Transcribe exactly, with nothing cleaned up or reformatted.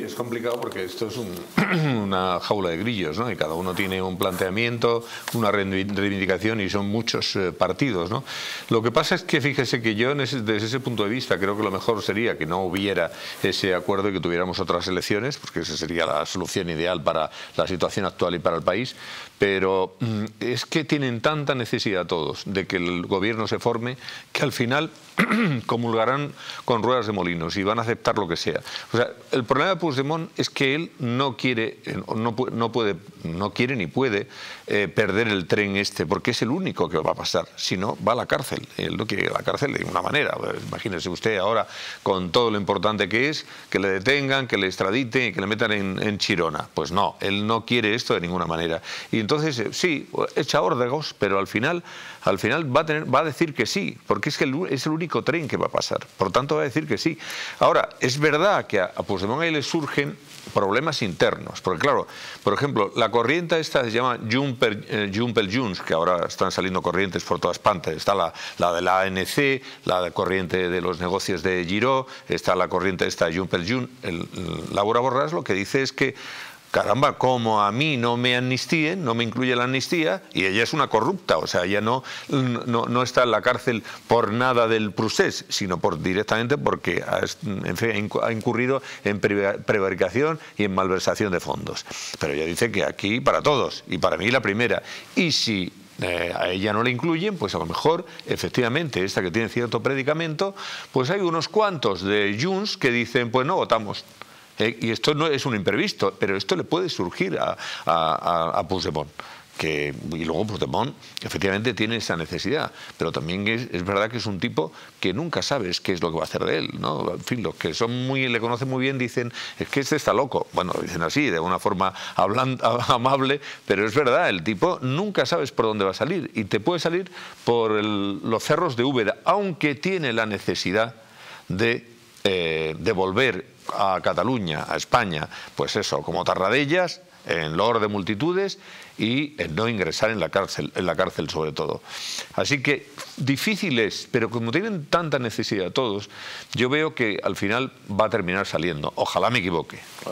es complicado porque esto es un, una jaula de grillos, ¿no? Y cada uno tiene un planteamiento, una reivindicación y son muchos eh, partidos, ¿no? Lo que pasa es que fíjese que yo ese, desde ese punto de vista creo que lo mejor sería que no hubiera ese acuerdo y que tuviéramos otras elecciones, porque esa sería la solución ideal para la situación actual y para el país, pero mm, es que tienen tanta necesidad todos de que el gobierno se forme que al final comulgarán con ruedas de molinos y van a aceptar lo que sea. O sea, el problema de Puigdemont es que él no quiere, no, no puede, no quiere ni puede eh, perder el tren este, porque es el único que va a pasar. Si no, va a la cárcel. Él no quiere ir a la cárcel de ninguna manera. Imagínese usted ahora con todo lo importante que es, que le detengan, que le extraditen y que le metan en, en Chirona. Pues no, él no quiere esto de ninguna manera. Y entonces, sí, echa órdagos, pero al final, al final va a tener, va a decir que sí, porque es que el, es el único tren que va a pasar. Por tanto, va a decir que sí. Ahora, es verdad que a, a Puigdemont ahí le surgen problemas internos, porque claro, por ejemplo, la corriente esta se llama Junper, eh, Junper Junts, que ahora están saliendo corrientes por todas partes. Está la, la de la A N C, la corriente de los negocios de Giró, está la corriente esta Junper Junts. El, el, Laura Borràs lo que dice es que caramba, como a mí no me amnistíen, no me incluye la amnistía, y ella es una corrupta, o sea, ella no, no, no está en la cárcel por nada del procés, sino por, directamente porque ha, en fin, ha incurrido en prevaricación y en malversación de fondos. Pero ella dice que aquí para todos, y para mí la primera. Y si Eh, a ella no la incluyen, pues a lo mejor, efectivamente, esta que tiene cierto predicamento, pues hay unos cuantos de Junts que dicen, pues no votamos. Eh, y esto no es un imprevisto, pero esto le puede surgir a, a, a Puigdemont. Que, y luego Puigdemont efectivamente tiene esa necesidad, pero también es, es verdad que es un tipo que nunca sabes qué es lo que va a hacer de él, ¿no? En fin, los que son muy, le conocen muy bien dicen, es que este está loco. Bueno, lo dicen así, de una forma hablan, amable, pero es verdad, el tipo nunca sabes por dónde va a salir, y te puede salir por el, los cerros de Úbeda, aunque tiene la necesidad de, eh, de volver a Cataluña, a España, pues eso, como Tarradellas, en loor de multitudes, y en no ingresar en la cárcel, en la cárcel sobre todo. Así que difícil es, pero como tienen tanta necesidad todos, yo veo que al final va a terminar saliendo. Ojalá me equivoque.